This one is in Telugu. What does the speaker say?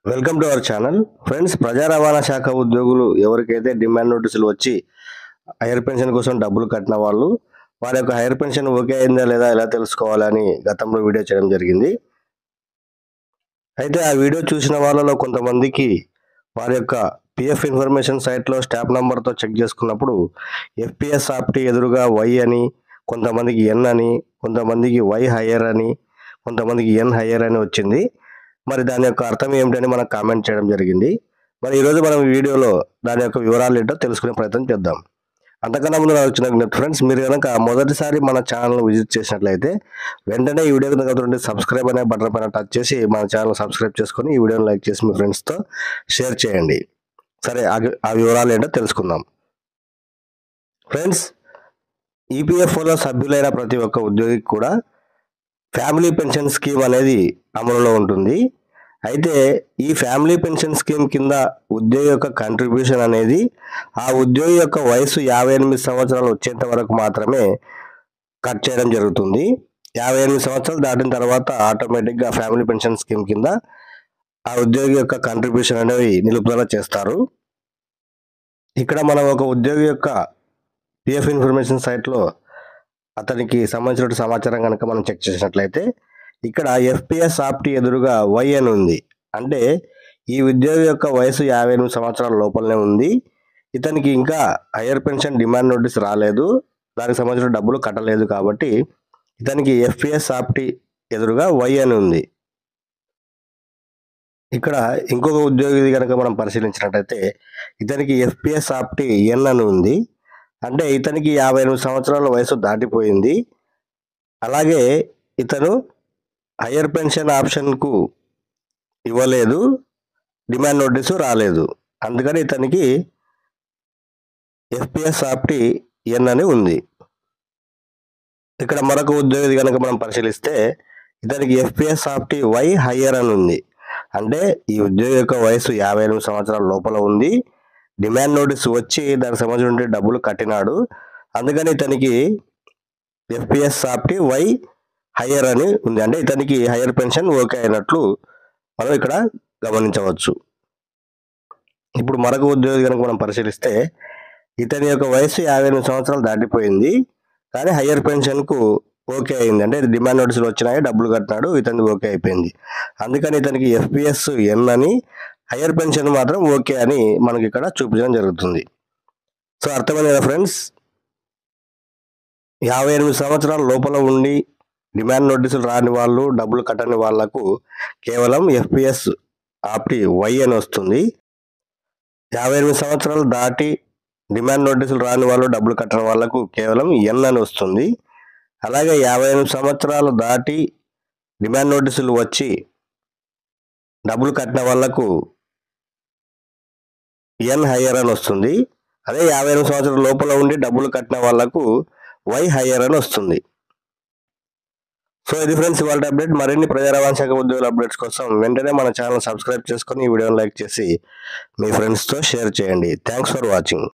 Welcome to our channel friends. ప్రజా రవాణా శాఖ ఉద్యోగులు ఎవరికైతే డిమాండ్ నోటీసులు వచ్చి హైయర్ పెన్షన్ కోసం డబ్బులు కట్టిన వాళ్ళు వారి యొక్క హైయర్ పెన్షన్ ఓకే అయిందా లేదా ఎలా తెలుసుకోవాలని గతంలో వీడియో చేయడం జరిగింది. అయితే ఆ వీడియో చూసిన వాళ్ళలో కొంతమందికి వారి యొక్క పిఎఫ్ ఇన్ఫర్మేషన్ సైట్లో స్టాప్ నెంబర్తో చెక్ చేసుకున్నప్పుడు ఎఫ్పిఎస్ ఆప్టీ ఎదురుగా వై అని, కొంతమందికి ఎన్ అని, కొంతమందికి వై హయ్యర్ అని, కొంతమందికి ఎన్ హయ్యర్ అని వచ్చింది. మరి దాని యొక్క అర్థం ఏమిటని మనకు కామెంట్ చేయడం జరిగింది. మరి ఈరోజు మనం ఈ వీడియోలో దాని యొక్క వివరాలు ఏంటో తెలుసుకునే ప్రయత్నం చేద్దాం. అంతకన్నా ముందు నాకు వచ్చిన ఫ్రెండ్స్, మీరు కనుక మొదటిసారి మన ఛానల్ విజిట్ చేసినట్లయితే వెంటనే ఈ వీడియో కింద సబ్స్క్రైబ్ అనే బటన్ పైన టచ్ చేసి మన ఛానల్ సబ్స్క్రైబ్ చేసుకొని ఈ వీడియోని లైక్ చేసి మీ ఫ్రెండ్స్తో షేర్ చేయండి. సరే, ఆ వివరాలు ఏంటో తెలుసుకుందాం. ఫ్రెండ్స్, ఈపీఎఫ్ఓలో సభ్యులైన ప్రతి ఒక్క ఉద్యోగికి కూడా ఫ్యామిలీ పెన్షన్ స్కీమ్ అనేది అమలులో ఉంటుంది. అయితే ఈ ఫ్యామిలీ పెన్షన్ స్కీమ్ కింద ఉద్యోగి యొక్క కంట్రిబ్యూషన్ అనేది ఆ ఉద్యోగి యొక్క వయసు 58 సంవత్సరాలు వచ్చేంత వరకు మాత్రమే కట్ చేయడం జరుగుతుంది. 58 సంవత్సరాలు దాటిన తర్వాత ఆటోమేటిక్గా ఫ్యామిలీ పెన్షన్ స్కీమ్ కింద ఆ ఉద్యోగి యొక్క కంట్రిబ్యూషన్ అనేవి నిలుపుదల చేస్తారు. ఇక్కడ మనం ఒక ఉద్యోగి యొక్క పిఎఫ్ ఇన్ఫర్మేషన్ సైట్లో అతనికి సంబంధించిన సమాచారం కనుక మనం చెక్ చేసినట్లయితే ఇక్కడ ఎఫ్పిఎస్ ఆప్టీ ఎదురుగా వై అని ఉంది. అంటే ఈ ఉద్యోగి యొక్క వయసు 58 సంవత్సరాల లోపలనే ఉంది. ఇతనికి ఇంకా హైయర్ పెన్షన్ డిమాండ్ నోటీస్ రాలేదు, దానికి సంబంధించిన డబ్బులు కట్టలేదు. కాబట్టి ఇతనికి ఎఫ్పిఎస్ ఆప్టీ ఎదురుగా వై అని ఉంది. ఇక్కడ ఇంకొక ఉద్యోగి కనుక మనం పరిశీలించినట్లయితే ఇతనికి ఎఫ్పిఎస్ ఆప్టీ ఎన్ అని ఉంది. అంటే ఇతనికి 58 సంవత్సరాల వయసు దాటిపోయింది. అలాగే ఇతను హయ్యర్ పెన్షన్ ఆప్షన్కు ఇవ్వలేదు, డిమాండ్ నోటీసు రాలేదు. అందుకని ఇతనికి ఎఫ్పిఎస్ ఆప్టీ ఎన్ అని ఉంది. ఇక్కడ మరొక ఉద్యోగి కనుక మనం పరిశీలిస్తే ఇతనికి ఎఫ్పిఎస్ ఆప్టీ వై హయ్యర్ అని ఉంది. అంటే ఈ ఉద్యోగి యొక్క వయసు 58 సంవత్సరాల లోపల ఉంది, డిమాండ్ నోటీసు వచ్చి దానికి సంబంధించిన డబ్బులు కట్టినాడు. అందుకని ఇతనికి ఎఫ్పిఎస్ ఆప్టీ వై హయ్యర్ అని ఉంది. అంటే ఇతనికి హయ్యర్ పెన్షన్ ఓకే అయినట్లు మనం ఇక్కడ గమనించవచ్చు. ఇప్పుడు మరొక ఉద్యోగి కనుక మనం పరిశీలిస్తే ఇతని యొక్క వయసు 58 సంవత్సరాలు దాటిపోయింది, కానీ హయ్యర్ పెన్షన్కు ఓకే అయింది. అంటే డిమాండ్ నోటీసులు వచ్చినాయి, డబ్బులు కట్టినాడు, ఇతనికి ఓకే అయిపోయింది. అందుకని ఇతనికి ఎఫ్పిఎస్ ఎన్ అని, హయ్యర్ పెన్షన్ మాత్రం ఓకే అని మనకి ఇక్కడ చూపించడం జరుగుతుంది. సో అర్థమైంది కదా ఫ్రెండ్స్. 58 సంవత్సరాల లోపల ఉండి డిమాండ్ నోటీసులు రాని వాళ్ళు, డబ్బులు కట్టని వాళ్లకు కేవలం ఎఫ్పిఎస్ ఆప్టీ వై అని వస్తుంది. 58 సంవత్సరాలు దాటి డిమాండ్ నోటీసులు రాని వాళ్ళు, డబ్బులు కట్టని వాళ్లకు కేవలం ఎన్ అని వస్తుంది. అలాగే 58 సంవత్సరాలు దాటి డిమాండ్ నోటీసులు వచ్చి డబ్బులు కట్టిన వాళ్లకు ఎన్ హయ్యర్ అని వస్తుంది. అదే 58 సంవత్సరాల లోపల ఉండి డబ్బులు కట్టిన వాళ్లకు వై హయ్యర్ అని వస్తుంది. సో ఇది ఫ్రెండ్స్ ఇవాళ అప్డేట్. మరిన్ని ప్రజా రవాణా శాఖ ఉద్యోగుల అప్డేట్స్ కోసం వెంటనే మన ఛానల్ సబ్స్క్రైబ్ చేసుకొని ఈ వీడియోని లైక్ చేసి మీ ఫ్రెండ్స్తో షేర్ చేయండి. Thanks for watching.